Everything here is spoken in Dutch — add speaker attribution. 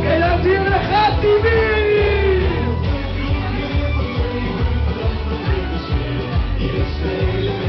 Speaker 1: Oké, dames en heren, daar gaat hij weer!